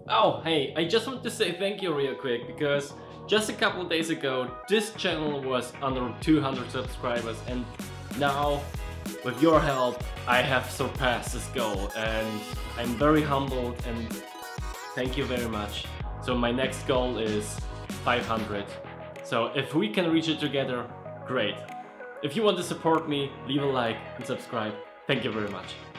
Oh, hey, I just want to say thank you real quick, because just a couple days ago this channel was under 200 subscribers, and now with your help I have surpassed this goal, and I'm very humbled and thank you very much. So my next goal is 500. So if we can reach it together, great. If you want to support me, leave a like and subscribe. Thank you very much.